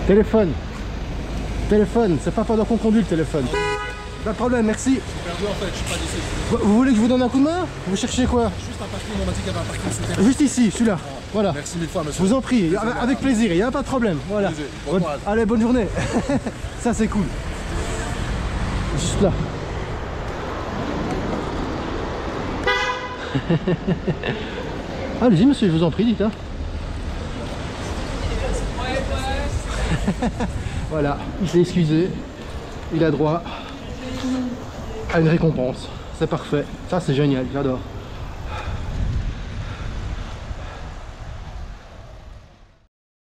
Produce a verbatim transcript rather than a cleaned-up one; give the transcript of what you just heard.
Téléphone. Téléphone, c'est pas pendant qu'on conduit le téléphone. Pas de problème, merci. Perdu en fait, je suis pas d'ici. Vous, vous voulez que je vous donne un coup de main? Vous cherchez quoi? Juste un parking, on m'a dit qu'il y avait un parking souterrain. Juste ici, celui-là. Ah, voilà. Merci mille fois, monsieur. Je vous en prie, avec, avec plaisir, il n'y a pas de problème. Voilà. Plaisir. Bon Bonne- courage. Allez, bonne journée. Ça, c'est cool. Juste là. Allez-y, monsieur, je vous en prie, dites. Hein. Voilà, il s'est excusé. Il a droit à une récompense. C'est parfait. Ça, c'est génial, j'adore.